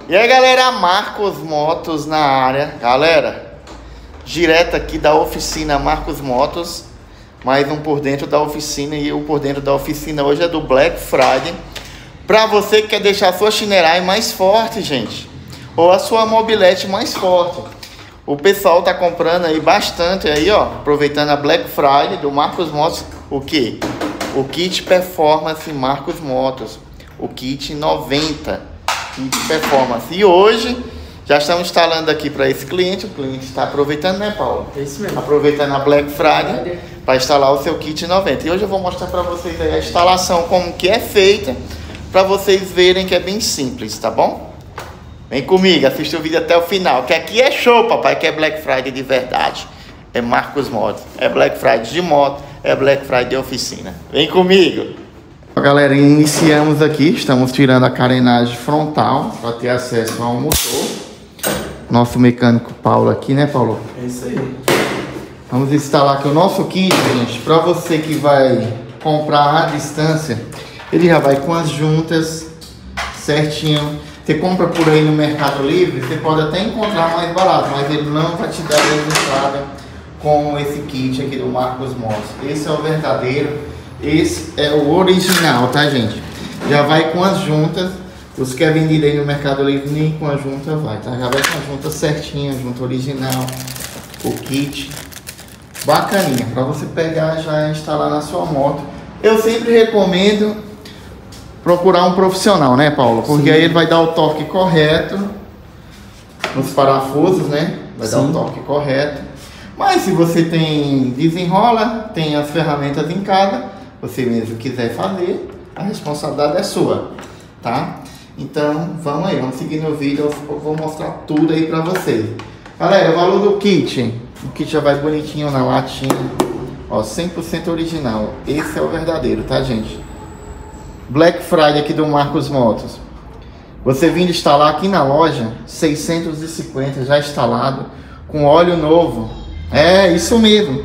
E aí galera, Marcos Motos na área. Galera, direto aqui da oficina Marcos Motos. Mais um por dentro da oficina. E o por dentro da oficina hoje é do Black Friday. Pra você que quer deixar a sua Shinerai mais forte, gente, ou a sua mobilete mais forte. O pessoal tá comprando aí bastante aí, ó, aproveitando a Black Friday do Marcos Motos. O que? O kit Performance Marcos Motos. O kit 90. Performance. E hoje já estamos instalando aqui para esse cliente. O cliente está aproveitando, né, Paulo? É isso mesmo. Aproveitando a Black Friday para instalar o seu kit 90. E hoje eu vou mostrar para vocês aí a instalação, como que é feita, para vocês verem que é bem simples, tá bom? Vem comigo, assista o vídeo até o final, que aqui é show, papai, que é Black Friday de verdade. É Marcos Motos, é Black Friday de moto, é Black Friday de oficina. Vem comigo! Galera, iniciamos aqui, estamos tirando a carenagem frontal para ter acesso ao motor. Nosso mecânico Paulo aqui, né, Paulo? É isso aí. Vamos instalar aqui o nosso kit, gente. Para você que vai comprar à distância, ele já vai com as juntas certinho. Você compra por aí no Mercado Livre, você pode até encontrar mais barato, mas ele não vai te dar resultado com esse kit aqui do Marcos Motos. Esse é o verdadeiro. Esse é o original, tá, gente? Já vai com as juntas. Os que é vendido aí no Mercado Livre, nem com a junta vai, tá? Já vai com a junta certinha, a junta original, o kit. Bacaninha, pra você pegar já instalar na sua moto. Eu sempre recomendo procurar um profissional, né, Paulo? Porque aí ele vai dar o toque correto nos parafusos, né? Vai dar o toque correto. Mas se você desenrola, tem as ferramentas em casa, você mesmo quiser fazer, a responsabilidade é sua, tá? Então, vamos aí, vamos seguir no vídeo, eu vou mostrar tudo aí pra vocês. Galera, o valor do kit, o kit já vai bonitinho na latinha, ó, 100% original. Esse é o verdadeiro, tá, gente? Black Friday aqui do Marcos Motos. Você vindo instalar aqui na loja, 650 já instalado, com óleo novo. É, isso mesmo.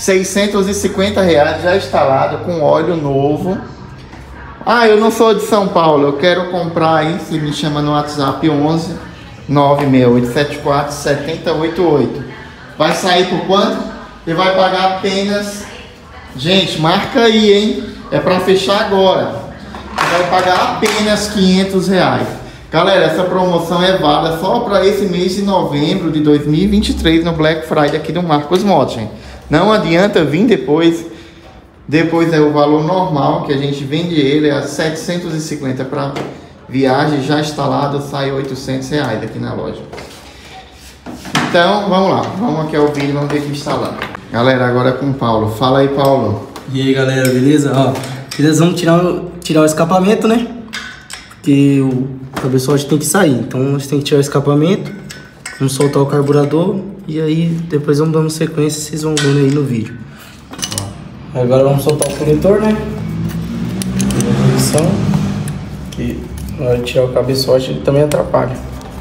R$650 já instalado com óleo novo. Ah, eu não sou de São Paulo, eu quero comprar aí, você me chama no WhatsApp 11 96874 7088. Vai sair por quanto? Você vai pagar apenas... Gente, marca aí, hein? É para fechar agora. Você vai pagar apenas R$500. Galera, essa promoção é válida só para esse mês de novembro de 2023 no Black Friday aqui do Marcos Motos, gente. Não adianta vir depois. Depois é o valor normal que a gente vende ele, é 750 para viagem já instalado, sai R$800 aqui na loja. Então, vamos lá. Vamos aqui ao vídeo, vamos ver aqui instalando. Galera, agora é com o Paulo. Fala aí, Paulo. E aí, galera, beleza? Ó, nós vamos tirar o escapamento, né? Porque o cabeçote tem que sair, então nós temos que tirar o escapamento, vamos soltar o carburador e aí depois vamos dando sequência, vocês vão vendo aí no vídeo. Agora vamos soltar o coletor, né? Posição, que na hora de tirar o cabeçote ele também atrapalha.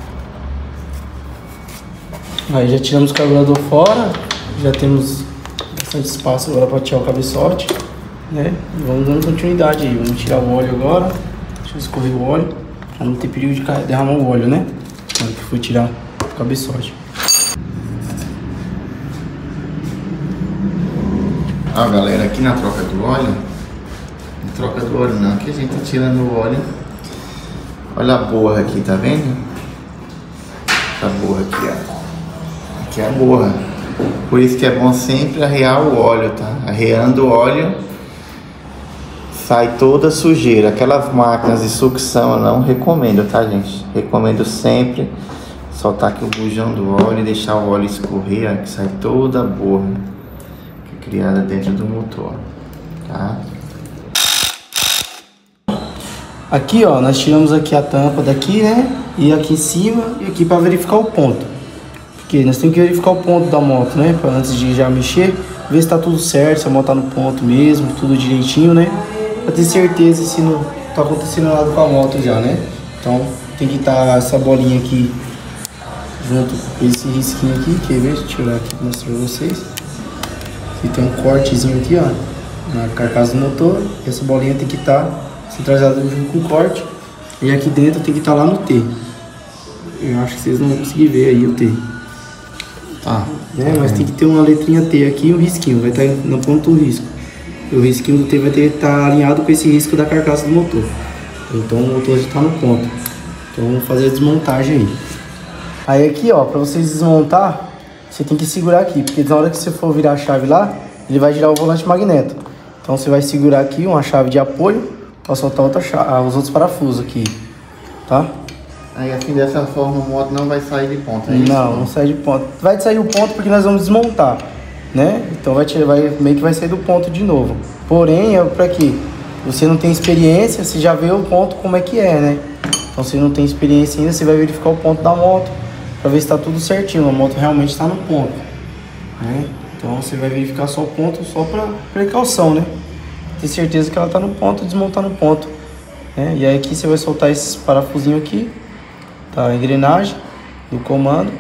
Aí já tiramos o carburador fora, já temos bastante espaço agora para tirar o cabeçote, né? E vamos dando continuidade aí, vamos tirar o óleo agora. Deixa eu escorrer o óleo, para não ter perigo de derramar o óleo, né? Na hora que for tirar o cabeçote. Ó, galera, aqui na troca do óleo, não troca do óleo não, aqui a gente tá tirando o óleo. Olha a borra aqui, tá vendo? A borra aqui, ó. Aqui é a borra. Por isso que é bom sempre arrear o óleo, tá? Arreando o óleo, sai toda a sujeira. Aquelas máquinas de sucção eu não recomendo, tá, gente? Recomendo sempre soltar aqui o bujão do óleo e deixar o óleo escorrer, ó, que sai toda a borra que é criada dentro do motor, tá? Aqui, ó, nós tiramos aqui a tampa daqui, né? E aqui em cima e aqui para verificar o ponto. Porque nós temos que verificar o ponto da moto, né? Pra antes de já mexer, ver se tá tudo certo, se a moto tá no ponto mesmo, tudo direitinho, né? Pra ter certeza se não tá acontecendo nada com a moto já, né? Então tem que estar essa bolinha aqui junto com esse risquinho aqui. Quer ver? Deixa eu tirar aqui pra mostrar pra vocês. Aqui tem um cortezinho aqui, ó, na carcaça do motor. E essa bolinha tem que estar centralizada junto com o corte. E aqui dentro tem que estar lá no T. eu acho que vocês não vão conseguir ver aí o T. Tá. Né? Mas tem que ter uma letrinha T aqui e um risquinho, vai estar no ponto do risco. E o risquinho do T vai estar alinhado com esse risco da carcaça do motor. Então o motor já está no ponto. Então vamos fazer a desmontagem aí. Aí aqui, ó, para vocês desmontar, você tem que segurar aqui, porque na hora que você for virar a chave lá, ele vai girar o volante magneto. Então você vai segurar aqui uma chave de apoio para soltar outra chave, os outros parafusos aqui, tá? Aí assim, dessa forma, a moto não vai sair de ponta, é isso? Não sai de ponto. Vai sair o ponto porque nós vamos desmontar, né? Então meio que vai sair do ponto de novo. Porém, é para quê? Você não tem experiência, você já vê o ponto como é que é, né? Então você não tem experiência ainda, você vai verificar o ponto da moto para ver se está tudo certinho, a moto realmente está no ponto, né? Então você vai verificar só o ponto só para precaução, né? Ter certeza que ela está no ponto, desmontar no ponto, né? E aí aqui você vai soltar esses parafusinhos aqui, tá? A engrenagem do comando.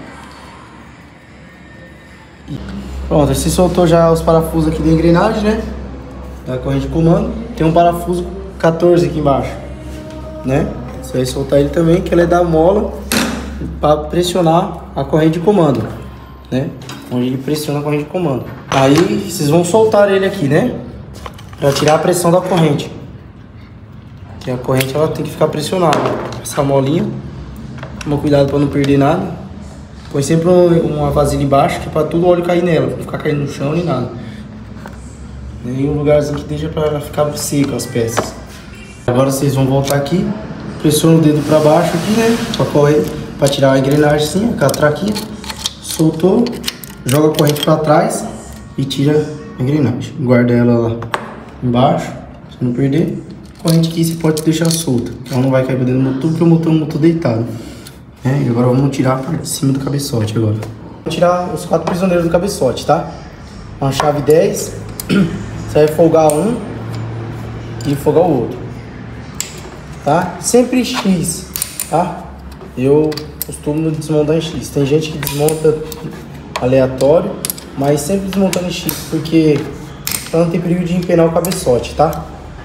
E pronto, você soltou já os parafusos aqui da engrenagem, né? Da corrente de comando. Tem um parafuso 14 aqui embaixo, né? Você vai soltar ele também, que ele é da mola para pressionar a corrente de comando, né? Onde ele pressiona a corrente de comando. Aí vocês vão soltar ele aqui, né? Para tirar a pressão da corrente. Que a corrente ela tem que ficar pressionada. Essa molinha. Toma cuidado para não perder nada. Põe sempre uma vasilha embaixo, que é para tudo o óleo cair nela, não ficar caindo no chão nem nada. Em um lugarzinho que deixa para ficar seco as peças. Agora vocês vão voltar aqui, pressiona o dedo para baixo aqui, né? Para correr, para tirar a engrenagem assim, a catraquinha. Soltou, joga a corrente para trás e tira a engrenagem. Guarda ela lá embaixo, para não perder. A corrente aqui você pode deixar solta, que ela não vai cair para dentro do motor, porque o motor é um motor deitado. E agora vamos tirar a parte de cima do cabeçote agora. Vou tirar os 4 prisioneiros do cabeçote, tá? Uma chave 10, você vai folgar um e folgar o outro, tá? Sempre X, tá? Eu costumo desmontar em X. Tem gente que desmonta aleatório, mas sempre desmontando em X, porque pra não ter perigo de empenar o cabeçote, tá?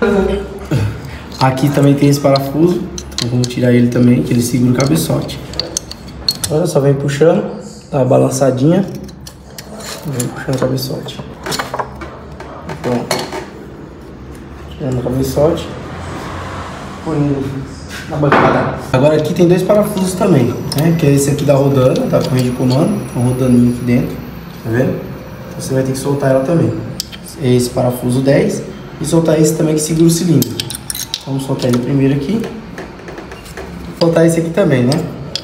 Aqui também tem esse parafuso, então vamos tirar ele também, que ele segura o cabeçote. Agora só vem puxando, dá uma balançadinha, vem puxando o cabeçote. Pronto. Tirando o cabeçote, põe na bancada. Agora aqui tem 2 parafusos também, né? Que é esse aqui da rodana, da corrente de comando, uma rodaninha aqui dentro, tá vendo? Então você vai ter que soltar ela também. Esse parafuso 10 e soltar esse também que segura o cilindro. Vamos soltar ele primeiro aqui. Soltar esse aqui também, né?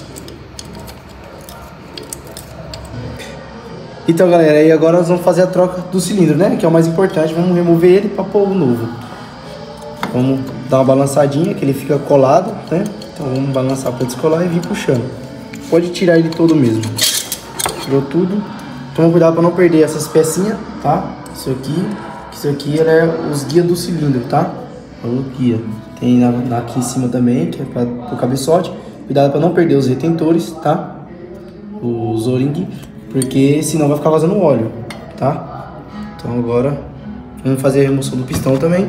Então, galera, aí agora nós vamos fazer a troca do cilindro, né? Que é o mais importante. Vamos remover ele para pôr o novo. Vamos dar uma balançadinha, que ele fica colado, né? Então vamos balançar para descolar e vir puxando. Pode tirar ele todo mesmo. Tirou tudo. Toma cuidado para não perder essas pecinhas, tá? Isso aqui é os guias do cilindro, tá? O guia. Tem aqui em cima também, que é para o cabeçote. Cuidado para não perder os retentores, tá? Os O-ring, porque senão vai ficar vazando óleo, tá? Então agora vamos fazer a remoção do pistão também.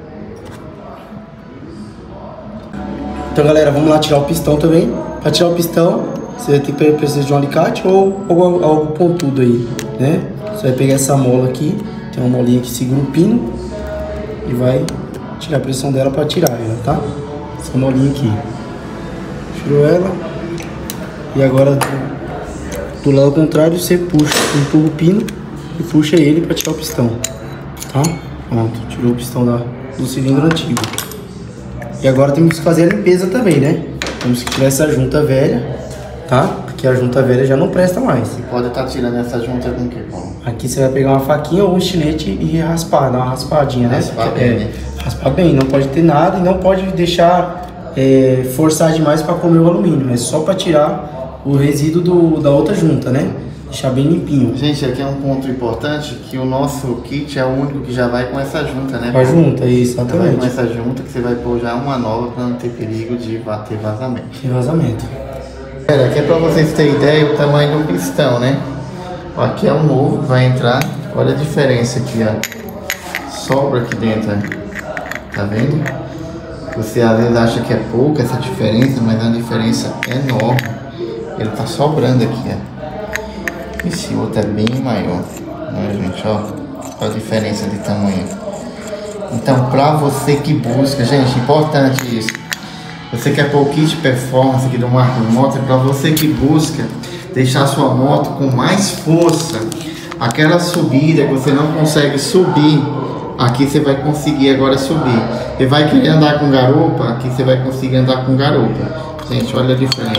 Então, galera, vamos lá tirar o pistão também. Para tirar o pistão, você vai ter que precisar de um alicate ou algo pontudo aí, né? Você vai pegar essa mola aqui, tem uma molinha que segura o pino e vai tirar a pressão dela para tirar ela, tá? Essa molinha aqui. Tirou ela. E agora do lado contrário você puxa, empurra o pino e puxa ele para tirar o pistão, tá? Pronto, tirou o pistão do cilindro antigo. E agora temos que fazer a limpeza também, né? Temos que tirar essa junta velha, tá? Porque a junta velha já não presta mais. Você pode estar tirando essa junta com o que, Paulo? Aqui você vai pegar uma faquinha ou um estilete e raspar, dar uma raspadinha, né? Raspar bem, né? Raspar bem, não pode ter nada e não pode deixar forçar demais para comer o alumínio. É só para tirar o resíduo da outra junta, né? Deixar bem limpinho. Gente, aqui é um ponto importante, que o nosso kit é o único que já vai com essa junta, né? Com a junta, exatamente. Vai com essa junta que você vai pôr já uma nova para não ter perigo de ter vazamento. Tem vazamento. Galera, aqui é para vocês terem ideia o tamanho do pistão, né? Aqui é o novo que vai entrar. Olha a diferença aqui, ó. Sobra aqui dentro, ó. Tá vendo? Você às vezes acha que é pouca essa diferença, mas é uma diferença enorme. Ele tá sobrando aqui, ó. Esse outro é bem maior, né, gente, ó. Olha a diferença de tamanho. Então, pra você que busca, gente, importante isso. Você quer pôr o kit performance aqui do Marco Moto, é pra você que busca deixar a sua moto com mais força. Aquela subida que você não consegue subir, aqui você vai conseguir agora subir. Você vai querer andar com garupa, aqui você vai conseguir andar com garupa. Gente, olha a diferença.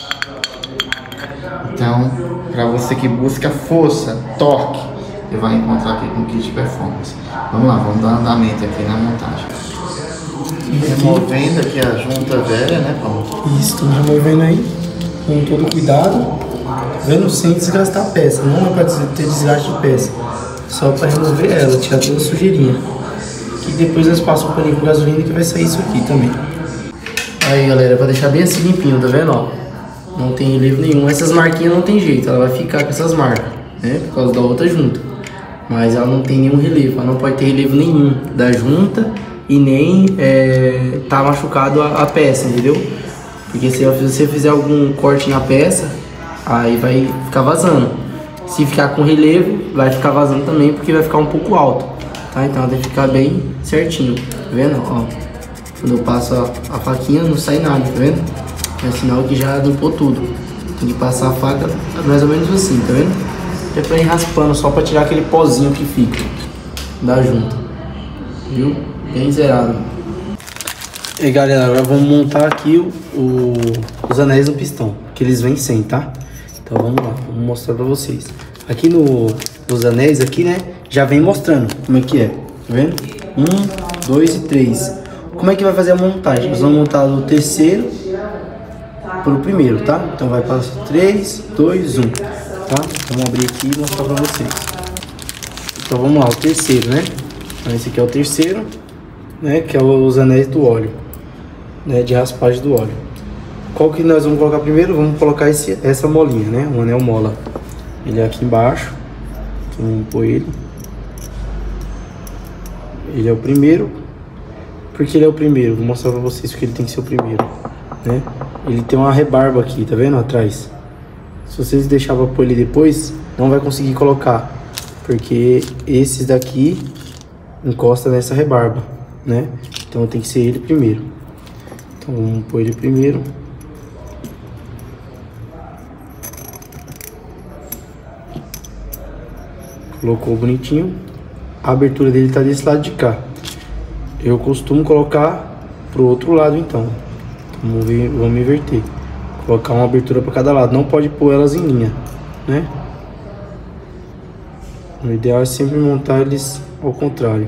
Então, para você que busca força, torque, você vai encontrar aqui com o kit performance. Vamos lá, vamos dar andamento aqui na montagem. Removendo aqui a junta velha, né, Paulo? Isso, estamos removendo aí com todo cuidado, vendo sem desgastar a peça. Não é para ter desgaste de peça, só para remover ela, tirar toda a sujeirinha. Que depois nós passamos um paninho com gasolina que vai sair isso aqui também. Aí galera, para deixar bem assim limpinho, tá vendo? Ó, não tem relevo nenhum. Essas marquinhas não tem jeito, ela vai ficar com essas marcas, né? Por causa da outra junta. Mas ela não tem nenhum relevo, ela não pode ter relevo nenhum da junta e nem tá machucado a peça, entendeu? Porque se você fizer algum corte na peça, aí vai ficar vazando. Se ficar com relevo, vai ficar vazando também, porque vai ficar um pouco alto, tá? Então tem que ficar bem certinho, tá vendo? Ó, quando eu passo a faquinha não sai nada, tá vendo? É sinal que já limpou tudo. Tem que passar a faca mais ou menos assim, tá vendo? Depois ir raspando só pra tirar aquele pozinho que fica da junta, viu? Bem zerado. E aí galera, agora vamos montar aqui os anéis do pistão, que eles vêm sem, tá? Então vamos lá, vamos mostrar pra vocês. Aqui nos anéis aqui, né, já vem mostrando como é que é, tá vendo? 1, 2 e 3. Como é que vai fazer a montagem? Nós vamos montar do terceiro pro primeiro, tá? Então vai para 3, 2, 1, tá? Vamos abrir aqui e mostrar pra vocês. Então vamos lá, o terceiro, né? Então esse aqui é o terceiro, né? Que é os anéis do óleo, né? De raspagem do óleo. Qual que nós vamos colocar primeiro? Vamos colocar essa molinha, né? Um anel mola. Ele é aqui embaixo. Então vamos pôr ele. Ele é o primeiro. Por que ele é o primeiro? Vou mostrar pra vocês porque ele tem que ser o primeiro, né? Ele tem uma rebarba aqui, tá vendo? Atrás. Se vocês deixarem pra pôr ele depois, não vai conseguir colocar, porque esses daqui encosta nessa rebarba, né? Então tem que ser ele primeiro. Então vamos pôr ele primeiro. Colocou bonitinho. A abertura dele tá desse lado de cá. Eu costumo colocar pro outro lado então. Vamos inverter. Colocar uma abertura para cada lado. Não pode pôr elas em linha, né? O ideal é sempre montar eles ao contrário.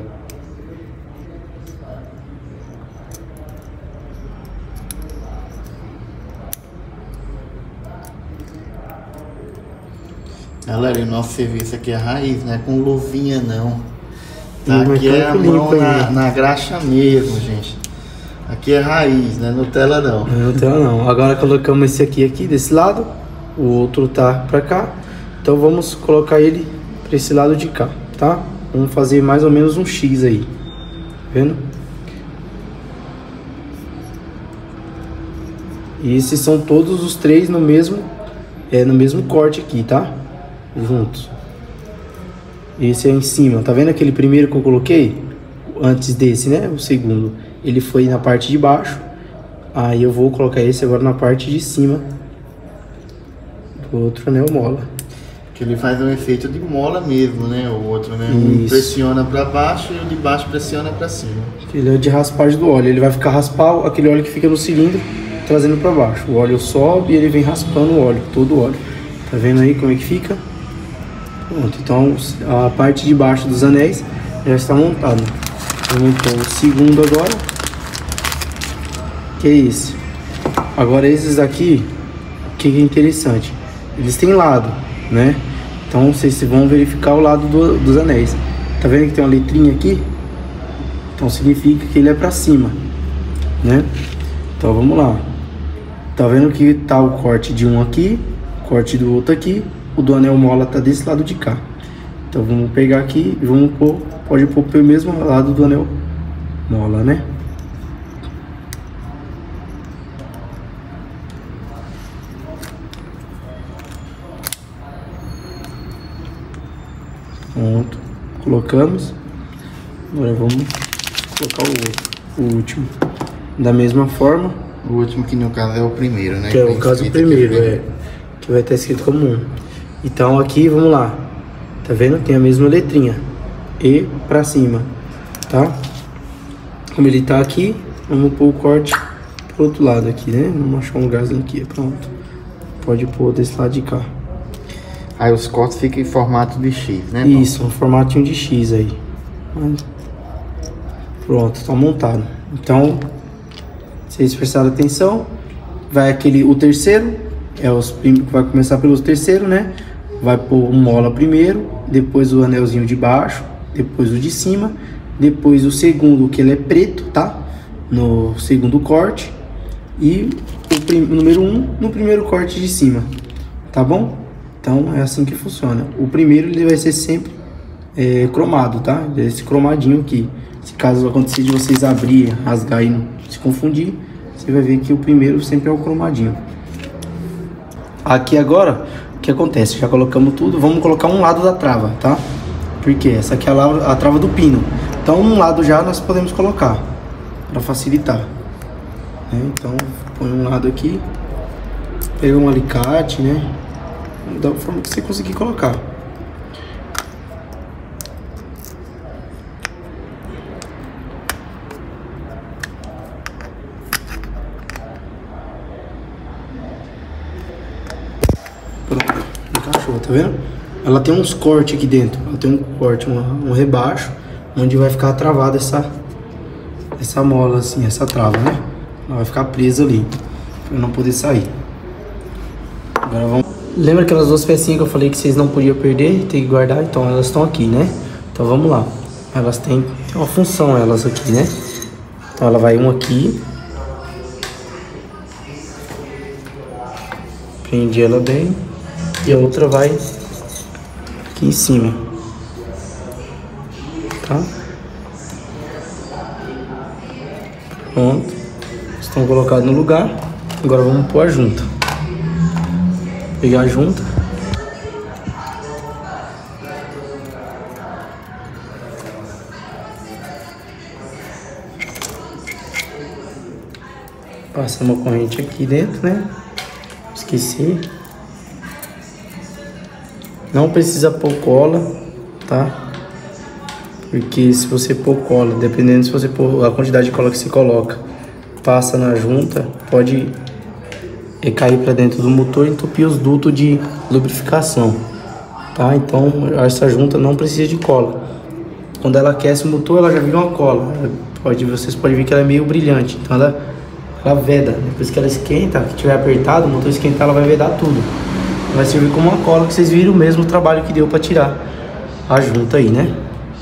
Galera, o nosso serviço aqui é raiz, não é com luvinha não. Tá? Sim, aqui é a mão na graxa mesmo, gente. Aqui é raiz, não é Nutella não. Não é Nutella não. Agora colocamos esse aqui desse lado. O outro tá pra cá. Então vamos colocar ele pra esse lado de cá, tá? Vamos fazer mais ou menos um X aí. Tá vendo? E esses são todos os três no mesmo corte aqui, tá? Juntos. Esse é em cima. Tá vendo aquele primeiro que eu coloquei? Antes desse, né? O segundo. Ele foi na parte de baixo. Aí eu vou colocar esse agora na parte de cima do outro anel mola. Que ele faz um efeito de mola mesmo, né? O outro, né? Um pressiona para baixo e o de baixo pressiona para cima. Ele é de raspagem do óleo. Ele vai ficar raspar aquele óleo que fica no cilindro, trazendo para baixo. O óleo sobe e ele vem raspando o óleo, todo o óleo. Tá vendo aí como é que fica? Pronto. Então a parte de baixo dos anéis já está montada. Vamos montar o segundo agora. Que é esse. Agora esses aqui, o que é interessante? Eles têm lado, né? Então vocês vão verificar o lado dos anéis. Tá vendo que tem uma letrinha aqui? Então significa que ele é pra cima, né? Então vamos lá. Tá vendo que tá o corte de um aqui, corte do outro aqui. O do anel mola tá desse lado de cá. Então vamos pegar aqui e vamos pôr, pode pôr pelo mesmo lado do anel mola, né? Pronto, colocamos. Agora vamos colocar o último. Da mesma forma. O último que no caso é o primeiro, né? Que é o caso primeiro, que vai estar escrito como 1. Então aqui, vamos lá. Tá vendo? Tem a mesma letrinha. E pra cima, tá? Como ele tá aqui, vamos pôr o corte pro outro lado aqui, né? Vamos achar um lugarzinho aqui, pronto. Pode pôr desse lado de cá. Aí os cortes ficam em formato de X, né? Isso, um formatinho de X aí. Pronto, tá montado. Então, vocês prestaram atenção, vai o terceiro, vai começar pelo terceiro, né? Vai pôr o mola primeiro, depois o anelzinho de baixo, depois o de cima, depois o segundo, que ele é preto, tá? No segundo corte, e o número 1 no primeiro corte de cima, tá bom? Então é assim que funciona. O primeiro ele vai ser sempre cromado, tá? Esse cromadinho aqui. Se caso acontecer de vocês abrir, rasgar e não se confundir, você vai ver que o primeiro sempre é o cromadinho. Aqui agora, o que acontece? Já colocamos tudo, vamos colocar um lado da trava, tá? Porque essa aqui é a trava do pino. Então um lado já nós podemos colocar, para facilitar. Então põe um lado aqui, pega um alicate, né? Da forma que você conseguir colocar. Pronto, encaixou, tá vendo? Ela tem uns cortes aqui dentro. Ela tem um corte, um rebaixo, onde vai ficar travada essa mola assim, essa trava, né? Ela vai ficar presa ali, pra não poder sair. Agora vamos... Lembra aquelas duas pecinhas que eu falei que vocês não podiam perder, tem que guardar? Então elas estão aqui, né? Então vamos lá. Elas têm uma função, elas aqui, né? Então ela vai aqui. Prende ela bem. E a outra vai aqui em cima. Tá? Pronto. Estão colocados no lugar. Agora vamos pôr a junta. Pegar a junta. Passa uma corrente aqui dentro, né? Esqueci. Não precisa pôr cola, tá? Porque se você pôr cola, dependendo se você pôr a quantidade de cola que você coloca, passa na junta, pode cair para dentro do motor e entupir os dutos de lubrificação, tá? Então essa junta não precisa de cola. Quando ela aquece o motor, ela já vira uma cola. Vocês podem ver que ela é meio brilhante, então ela veda. Depois que ela esquenta, que tiver apertado, o motor esquentar, ela vai vedar tudo. Vai servir como uma cola, que vocês viram mesmo o trabalho que deu para tirar a junta aí, né?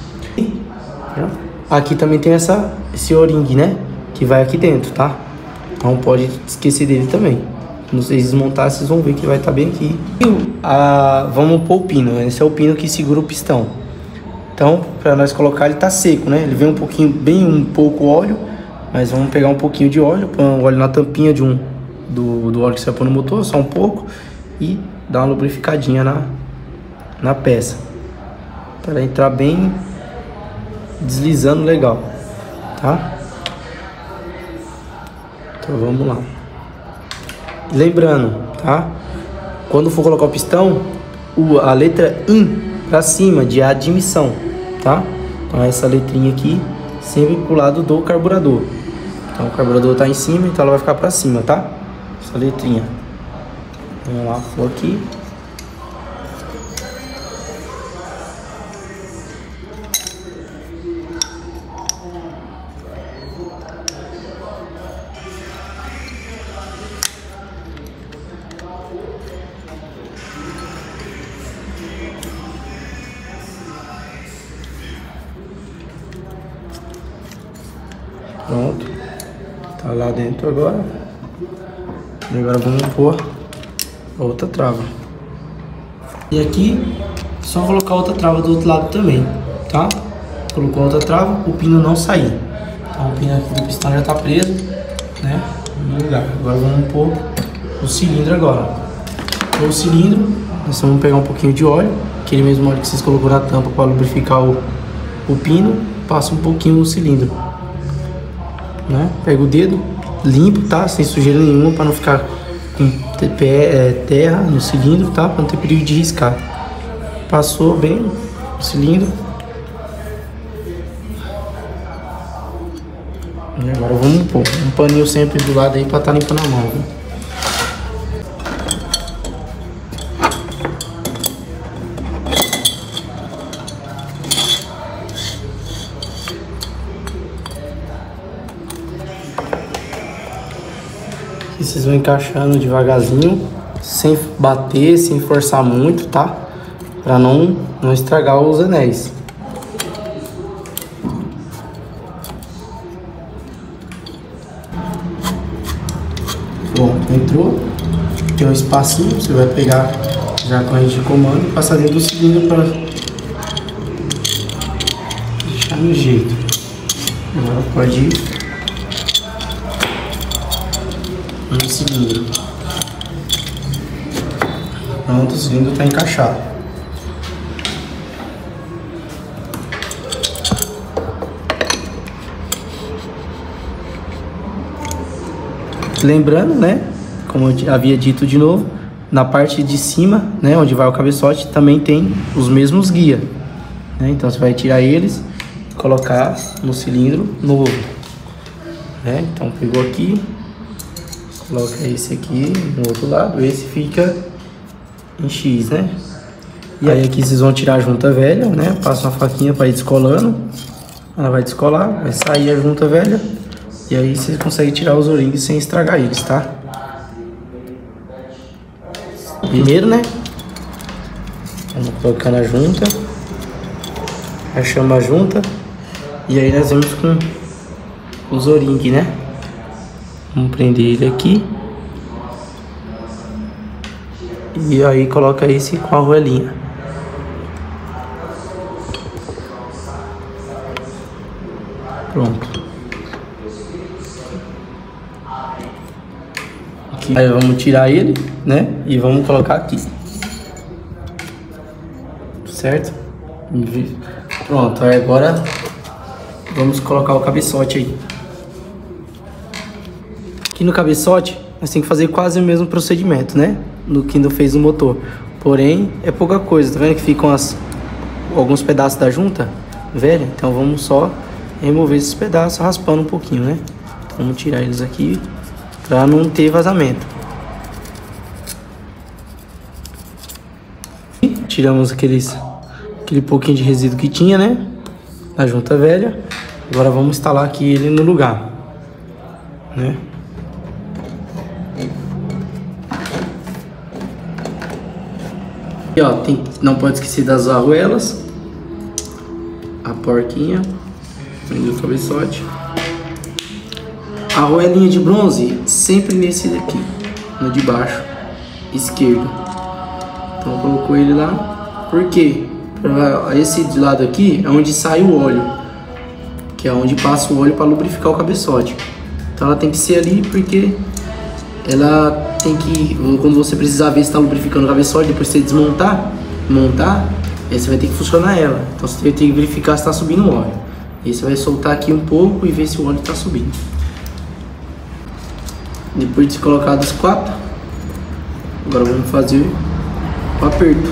Aqui também tem esse O-ring, né? Que vai aqui dentro, tá? Não pode esquecer dele também. Quando vocês desmontarem, vocês vão ver que vai estar bem aqui. Vamos pôr o pino. Esse é o pino que segura o pistão. Então, para nós colocar, ele tá seco, né? Ele vem um pouco óleo, mas vamos pegar um pouquinho de óleo, pôr um óleo na tampinha do óleo que você vai pôr no motor, só um pouco, e dar uma lubrificadinha na peça, para entrar bem deslizando legal, tá? Então vamos lá. Lembrando, tá? Quando for colocar o pistão, a letra IN para cima de admissão, tá? Então essa letrinha aqui sempre pro lado do carburador. Então o carburador tá em cima, então ela vai ficar para cima, tá? Essa letrinha. Vamos lá, vou aqui. Pronto, tá lá dentro agora. E agora vamos pôr a outra trava. E aqui, só colocar outra trava do outro lado também, tá? Colocou outra trava, o pino não sair. Então o pino aqui do pistão já tá preso, né? No lugar. Agora vamos pôr o cilindro agora. Pôr o cilindro, Nós vamos pegar um pouquinho de óleo, aquele mesmo óleo que vocês colocou na tampa para lubrificar o pino, passa um pouquinho no cilindro, né? Pega o dedo, limpo, tá? Sem sujeira nenhuma, para não ficar com terra no cilindro, tá? Para não ter perigo de riscar. Passou bem o cilindro. E agora vamos pôr um paninho sempre do lado aí para estar limpando a mão, viu? E vocês vão encaixando devagarzinho, sem bater, sem forçar muito, tá? Pra não estragar os anéis. Pronto, entrou. Tem um espacinho, você vai pegar já a corrente de comando e passar dentro do cilindro para deixar no jeito. Agora pode ir no cilindro. Pronto, o cilindro está encaixado. Lembrando, né, como eu havia dito de novo, na parte de cima, né, onde vai o cabeçote, também tem os mesmos guias, né? Então você vai tirar eles e colocar no cilindro novo, né? Então pegou aqui, coloca esse aqui no outro lado, esse fica em X, né? E aí aqui vocês vão tirar a junta velha, né? Passa uma faquinha para ir descolando, ela vai descolar, vai sair a junta velha. E aí vocês conseguem tirar os O-rings sem estragar eles, tá? Primeiro, né? Vamos colocando a junta. Achamos a junta. E aí nós vamos com os O-rings, né? Vamos prender ele aqui. E aí coloca esse com a arruelinha. Pronto. Aí vamos tirar ele, né? E vamos colocar aqui. Certo? Pronto, aí agora vamos colocar o cabeçote aí. Aqui no cabeçote, nós temos que fazer quase o mesmo procedimento, né? Do que fez no motor. Porém, é pouca coisa, tá vendo que ficam alguns pedaços da junta velha? Então vamos só remover esses pedaços, raspando um pouquinho, né? Então, vamos tirar eles aqui para não ter vazamento. Tiramos aquele pouquinho de resíduo que tinha, né? Na junta velha. Agora vamos instalar aqui ele no lugar, né? E ó, não pode esquecer das arruelas. A porquinha. Prende o cabeçote. A arruelinha de bronze sempre nesse daqui, no de baixo esquerdo. Então colocou ele lá. Por quê? Esse de lado aqui é onde sai o óleo, que é onde passa o óleo para lubrificar o cabeçote. Então ela tem que ser ali, porque ela tem que, quando você precisar ver se está lubrificando o cabeçote, depois você montar, aí você vai ter que funcionar ela. Então você vai ter que verificar se está subindo o óleo. E você vai soltar aqui um pouco e ver se o óleo está subindo. Depois de colocar os 4, agora vamos fazer o aperto.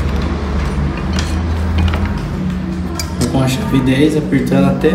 Vou com a chave 10 apertando até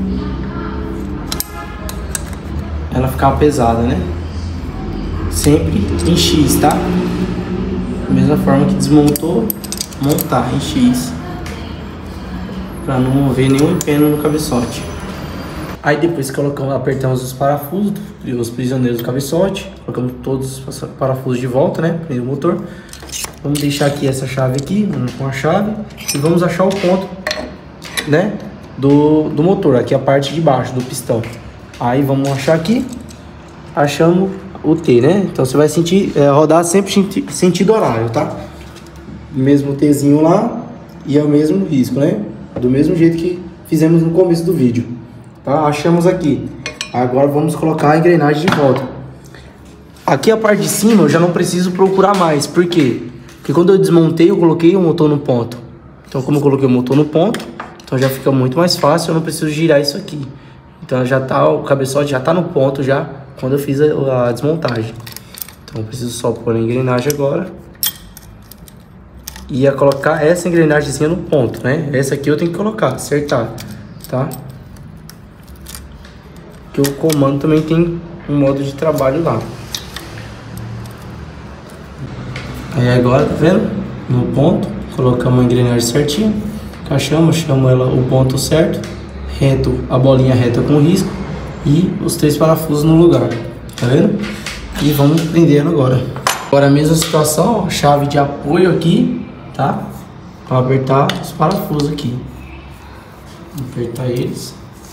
ela ficar pesada, né? Sempre em X, tá? Da mesma forma que desmontou, montar em X, para não haver nenhum empeno no cabeçote. Aí depois que apertamos os parafusos, os prisioneiros do cabeçote, colocamos todos os parafusos de volta, né? Prende o motor. Vamos deixar aqui essa chave aqui, vamos com a chave e vamos achar o ponto, né? Do motor, aqui a parte de baixo do pistão. Aí vamos achar aqui, achamos o T, né? Então você vai rodar sempre sentido horário, tá? Mesmo Tzinho lá e é o mesmo risco, né? Do mesmo jeito que fizemos no começo do vídeo. Tá? Achamos aqui. Agora vamos colocar a engrenagem de volta. Aqui a parte de cima eu já não preciso procurar mais. Por quê? Porque quando eu desmontei, eu coloquei o motor no ponto. Então, como eu coloquei o motor no ponto, então já fica muito mais fácil, eu não preciso girar isso aqui. Então já tá, o cabeçote já tá no ponto já, quando eu fiz a desmontagem. Então eu preciso só pôr a engrenagem agora. E ia colocar essa engrenagemzinha no ponto, né? Essa aqui eu tenho que colocar, acertar, tá? Que o comando também tem um modo de trabalho lá. Aí agora, tá vendo? No ponto, colocamos a engrenagem certinha, encaixamos, chamo ela o ponto certo, reto, a bolinha reta com risco e os 3 parafusos no lugar, tá vendo? E vamos prendendo agora. Agora a mesma situação, ó, chave de apoio aqui, tá? Para apertar os parafusos aqui. Vou apertar eles.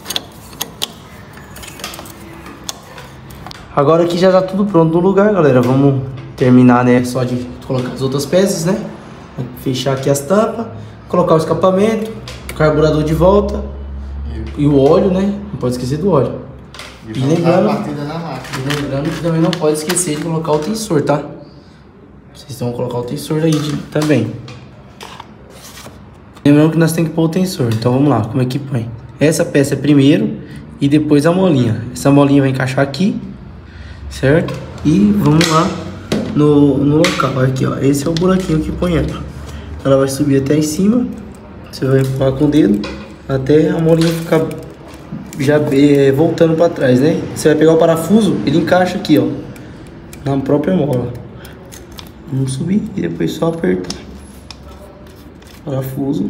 Agora aqui já tá tudo pronto no lugar, galera. Vamos terminar, né? Só de colocar as outras peças, né? Fechar aqui as tampas, colocar o escapamento, o carburador de volta e o óleo, né? Não pode esquecer do óleo. E lembrando que também não pode esquecer de colocar o tensor, tá? Vocês vão colocar o tensor aí também. Lembrando que nós temos que pôr o tensor. Então vamos lá, como é que põe? Essa peça é primeiro e depois a molinha. Essa molinha vai encaixar aqui, certo? E vamos lá no local. Aqui, ó. Esse é o buraquinho que põe ela. Ela vai subir até em cima. Você vai empurrar com o dedo até a molinha ficar já voltando para trás, né? Você vai pegar o parafuso, ele encaixa aqui, ó, na própria mola. Vamos subir e depois só apertar. Parafuso.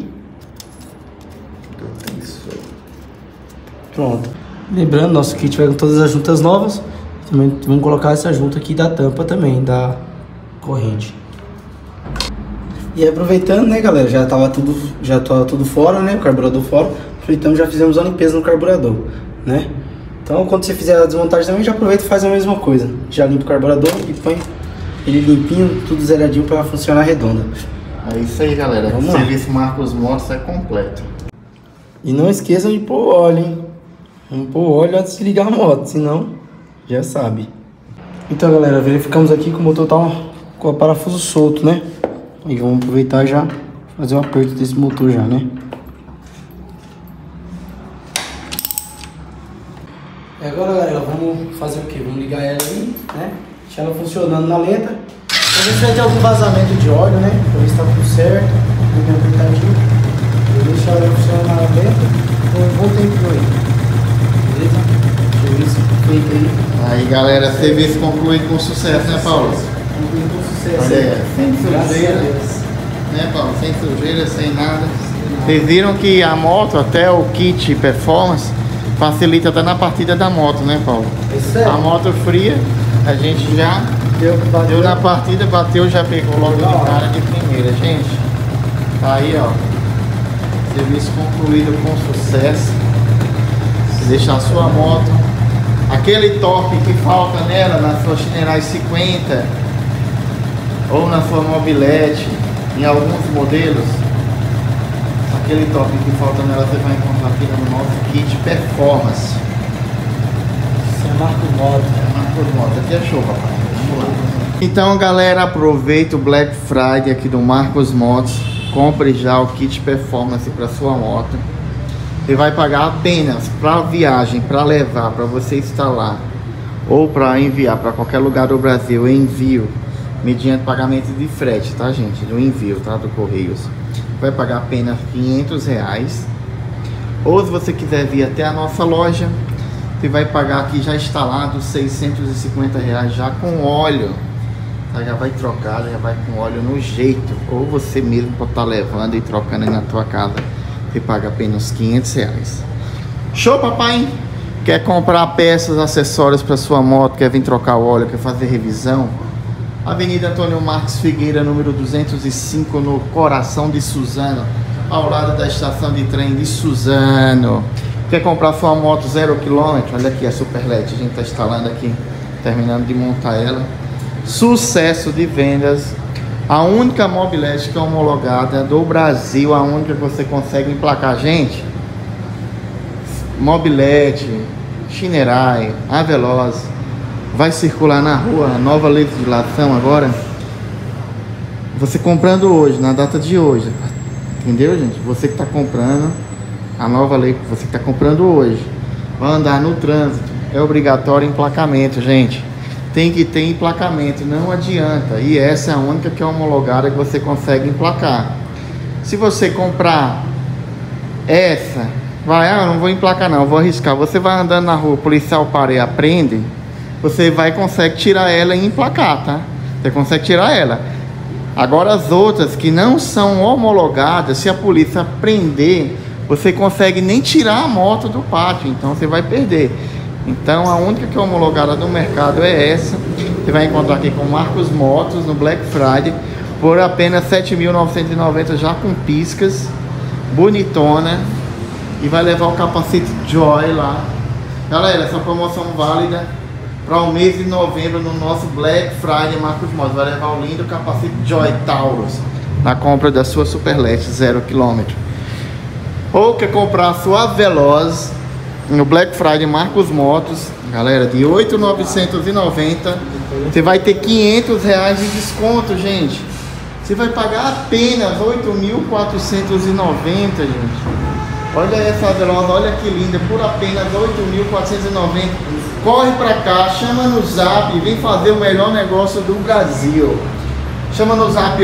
Pronto. Lembrando, nosso kit vai com todas as juntas novas. Também vamos colocar essa junta aqui da tampa também, da corrente. E aproveitando, né, galera, já tá tudo fora, né, o carburador fora. Aproveitando, já fizemos a limpeza no carburador, né? Então, quando você fizer a desmontagem também, já aproveita e faz a mesma coisa. Já limpa o carburador e põe ele limpinho, tudo zeradinho para funcionar redonda. É isso aí, galera. O serviço Marcos Motos é completo. E não esqueçam de pôr óleo, hein? Vamos pôr óleo antes de ligar a moto, senão já sabe. Então, galera, verificamos aqui que o motor tá com o parafuso solto, né? E vamos aproveitar já fazer o aperto desse motor já, né? E agora, galera, vamos fazer o que? Vamos ligar ela aí, né? Deixar ela funcionando na lenta. Pra ver se vai ter algum vazamento de óleo, né? Pra ver se tá tudo certo. Tudo bem apertadinho. Eu deixo ela funcionando na lenta. Voltei pro aí. Beleza? Serviço feito aí. Aí, galera, serviço concluído com sucesso, né, Paulo? Concluído com sucesso. Olha aí, sem sujeira, né, Paulo? Sem sujeira, sem nada. Vocês viram que a moto, até o kit performance, facilita até na partida da moto, né, Paulo? Isso é. A moto fria, a gente já deu na partida, bateu, já pegou logo de cara de primeira, gente. Tá aí, ó. Serviço concluído com sucesso. Deixar a sua moto, aquele torque que falta nela, na sua Chinerai 50 ou na sua mobilete, em alguns modelos, aquele torque que falta nela você vai encontrar aqui no nosso kit performance. Isso é Marcos Motos. É Marcos Motos, aqui é show, papai. Vamos lá. Então, galera, aproveita o Black Friday aqui do Marcos Motos, compre já o kit performance para sua moto. Você vai pagar apenas para viagem, para levar, para você instalar ou para enviar para qualquer lugar do Brasil, envio mediante pagamento de frete, tá, gente? Do envio, tá? Do Correios. Vai pagar apenas R$500. Ou se você quiser vir até a nossa loja, você vai pagar aqui já instalado R$650 já com óleo. Tá? Já vai trocar, já vai com óleo no jeito. Ou você mesmo pode estar levando e trocando aí na tua casa. Você paga apenas R$500. Show, papai? Quer comprar peças, acessórios para sua moto, quer vir trocar o óleo, quer fazer revisão? Avenida Antônio Marques Figueira, número 205, no coração de Suzano, ao lado da estação de trem de Suzano. Quer comprar sua moto 0 km? Olha aqui a Super LED, a gente está instalando aqui, terminando de montar ela. Sucesso de vendas. A única mobilete que é homologada do Brasil, a única que você consegue emplacar, gente. Mobilete, Chinerai, Aveloz, vai circular na rua, nova legislação agora. Você comprando hoje, na data de hoje, entendeu, gente? Você que tá comprando, a nova lei, você que tá comprando hoje, vai andar no trânsito, é obrigatório emplacamento, gente. Tem que ter emplacamento, não adianta. E essa é a única que é homologada que você consegue emplacar. Se você comprar essa, não vou emplacar não, vou arriscar. Você vai andando na rua, o policial para e aprende, você consegue tirar ela e emplacar, tá? Você consegue tirar ela. Agora as outras que não são homologadas, se a polícia prender, você consegue nem tirar a moto do pátio, então você vai perder. Então a única que é homologada no mercado é essa. Você vai encontrar aqui com Marcos Motos no Black Friday por apenas R$ 7.990, já com piscas, bonitona, e vai levar o capacete Joy lá. Galera, essa promoção válida para o mês de novembro no nosso Black Friday Marcos Motos. Vai levar o lindo capacete Joy Taurus na compra da sua Superlet 0 km. Ou quer comprar a sua Veloz no Black Friday Marcos Motos, galera, de 8.990, você vai ter R$500 de desconto, gente. Você vai pagar apenas 8.490, gente. Olha essa Veloz, olha que linda, por apenas 8.490. Corre pra cá, chama no Zap e vem fazer o melhor negócio do Brasil. Chama no Zap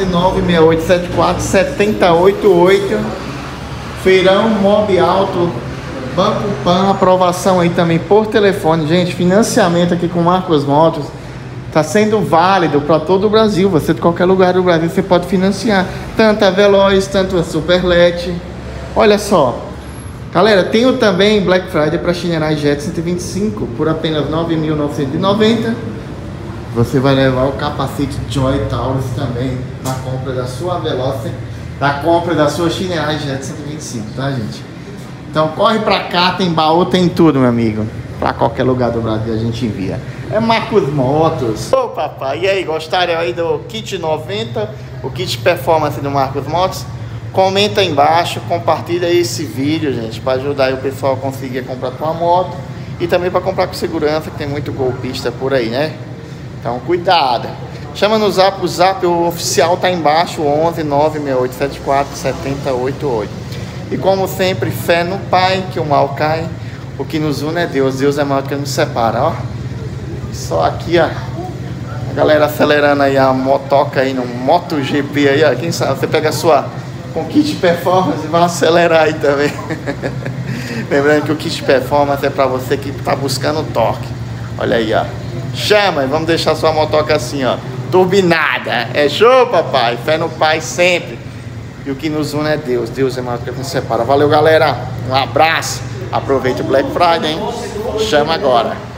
11-96874-7088. Feirão Mob Alto, Banco Pan, aprovação aí também por telefone. Gente, financiamento aqui com Marcos Motos está sendo válido para todo o Brasil. Você de qualquer lugar do Brasil você pode financiar, tanto a Veloz, tanto a Superlet. Olha só, galera, tenho também Black Friday para Chinerai Jet 125 por apenas R$ 9.990. Você vai levar o capacete Joy Taurus também na compra da sua Veloz, da compra da sua Chinerai Jet 125, tá, gente? Então corre pra cá, tem baú, tem tudo, meu amigo. Pra qualquer lugar do Brasil a gente envia. É Marcos Motos. Ô papai, e aí, gostaram aí do kit 90, o kit performance do Marcos Motos? Comenta aí embaixo, compartilha esse vídeo, gente, para ajudar aí o pessoal a conseguir comprar tua moto. E também para comprar com segurança, que tem muito golpista por aí, né? Então cuidado. Chama no Zap, o Zap oficial tá embaixo, 11-96874-7088. E como sempre, fé no Pai, que o mal cai. O que nos une é Deus. Deus é maior do que nos separa, ó. Só aqui, ó. A galera acelerando aí a motoca aí no MotoGP aí, ó. Quem sabe você pega a sua com kit performance e vai acelerar aí também. Lembrando que o kit performance é para você que tá buscando torque. Olha aí, ó. Chama e vamos deixar sua motoca assim, ó. Turbinada. É show, papai. Fé no Pai sempre. E o que nos une é Deus. Deus é maior do que nos separa. Valeu, galera. Um abraço. Aproveite o Black Friday, hein? Chama agora.